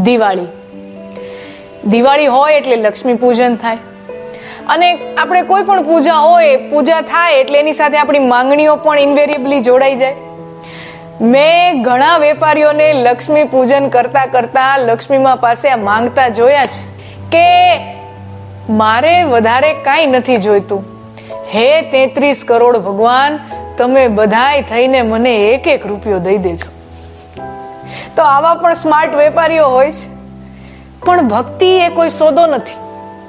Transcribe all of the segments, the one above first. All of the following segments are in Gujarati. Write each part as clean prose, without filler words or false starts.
દિવાળી. દિવાળી હોય એટલે લક્ષ્મી પૂજન થાય અને આપણે કોઈ પણ પૂજા હોય, પૂજા થાય એટલે એની સાથે આપણી માંગણીઓ પણ ઇન્વેરિયેબલી જોડાઈ જાય. મેં ઘણા વેપારીઓને લક્ષ્મી પૂજન કરતા કરતા લક્ષ્મીમાં પાસે માંગતા જોયા છે કે મારે વધારે કાંઈ નથી જોઈતું, હે 33 કરોડ ભગવાન, તમે બધાય થઈને મને 1-1 રૂપિયો દઈ દેજો. તો આવા પણ સ્માર્ટ વેપારીઓ હોય છે. પણ ભક્તિ એ કોઈ સોદો નથી.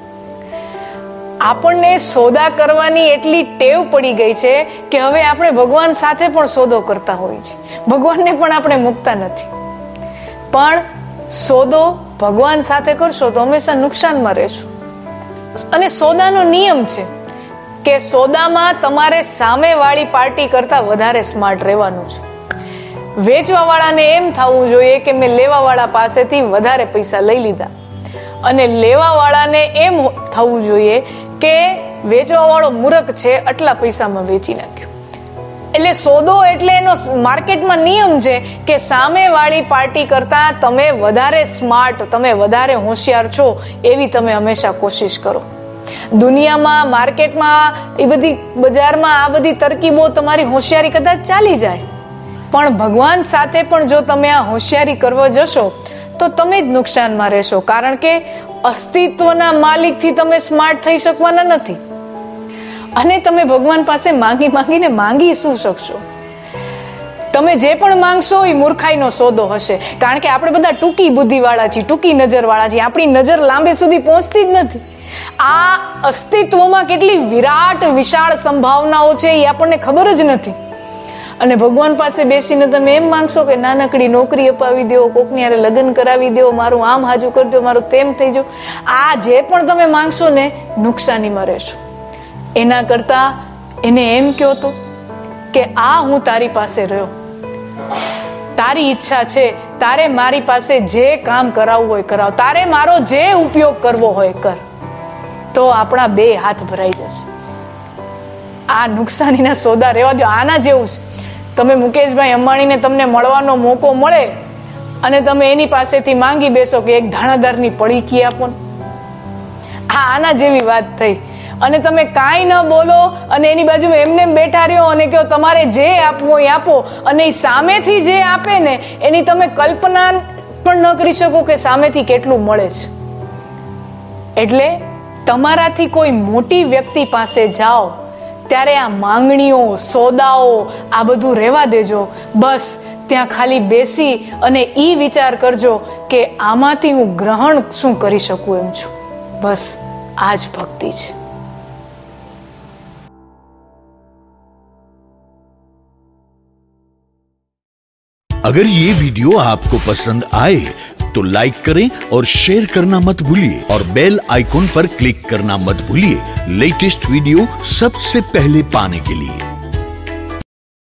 આપણને સોદા કરવાની એટલી ટેવ પડી ગઈ છે કે હવે આપણે ભગવાન સાથે પણ સોદો કરતા હોઈએ છીએ. ભગવાનને પણ આપણે મૂકતા નથી. પણ સોદો ભગવાન સાથે કરશો તો હંમેશા નુકસાનમાં રહેશો. અને સોદાનો નિયમ છે કે સોદામાં તમારે સામેવાળી પાર્ટી કરતા વધારે સ્માર્ટ રહેવાનું છે. વેચવાવાળાને એમ થવું જોઈએ કે મેં લેવાવાળા પાસેથી વધારે પૈસા લઈ લીધા, અને લેવાવાળાને એમ થવું જોઈએ કે વેચવાવાળો મૂર્ખ છે, આટલા પૈસામાં વેચી નાખ્યો. એટલે સોદો એટલે એનો માર્કેટમાં નિયમ છે કે સામેવાળી પાર્ટી કરતા તમે વધારે સ્માર્ટ, તમે વધારે હોશિયાર છો એવી તમે હંમેશા કોશિશ કરો. દુનિયામાં, માર્કેટમાં, એ બધી બજારમાં આ બધી તરકીબો તમારી હોશિયારી કદાચ ચાલી જાય, પણ ભગવાન સાથે પણ જો તમે આ હોશિયારી કરવા જશો તો તમે જ નુકસાનમાં રહેશો. કારણ કે અસ્તિત્વના માલિકથી તમે સ્માર્ટ થઈ શકવાના નથી. અને તમે ભગવાન પાસે માંગી શું શકશો? તમે જે પણ માંગશો એ મૂર્ખાઈનો સોદો હશે. કારણ કે આપણે બધા ટૂંકી બુદ્ધિવાળા છીએ, ટૂંકી નજરવાળા છીએ. આપણી નજર લાંબે સુધી પહોંચતી જ નથી. આ અસ્તિત્વમાં કેટલી વિરાટ વિશાળ સંભાવનાઓ છે એ આપણને ખબર જ નથી. અને ભગવાન પાસે બેસીને તમે એમ માંગશો કે નાનકડી નોકરી અપાવી દો, કોકની હારે લગ્ન કરાવી દો, મારું આમ હાજુ કરી દો, મારું તેમ થઈ જાવ. આ જે પણ તમે માંગશો ને, નુકસાનીમાં રહેશો. એના કરતા એને એમ કહો તો કે આ હું તારી પાસે રહ્યો, તારી ઈચ્છા છે, તારે મારી પાસે જે કામ કરાવવું હોય કરાવ, તારે મારો જે ઉપયોગ કરવો હોય કર. તો આપણા 2 હાથ ભરાઈ જશે. આ નુકસાનીના સોદા રહેવા દો. આના જેવું છે, તમે મુકેશભાઈ અંબાણીને તમને મળવાનો મોકો મળે અને તમે એની પાસેથી માંગી બેસો કે એક ધાણાદારની પડીકી આપો. આના જેવી વાત થઈ. અને તમે કાંઈ ન બોલો અને એની બાજુમાં એમને બેઠા રહ્યો અને કહો તમારે જે આપવું એ આપો, અને એ સામેથી જે આપે ને એની તમે કલ્પના પણ ન કરી શકો કે સામેથી કેટલું મળે છે. એટલે તમારાથી કોઈ મોટી વ્યક્તિ પાસે જાઓ ત્યારે આ માંગણીઓ, સોદાઓ, આ બધું રહેવા દેજો. બસ ત્યાં ખાલી બેસી અને ઈ વિચાર કરજો કે આમાંથી હું ગ્રહણ શું કરી શકું એમ છું. બસ આ જ ભક્તિ છે. अगर ये वीडियो आपको पसंद आए तो लाइक करें और शेयर करना मत भूलिए, और बेल आइकॉन पर क्लिक करना मत भूलिए लेटेस्ट वीडियो सबसे पहले पाने के लिए.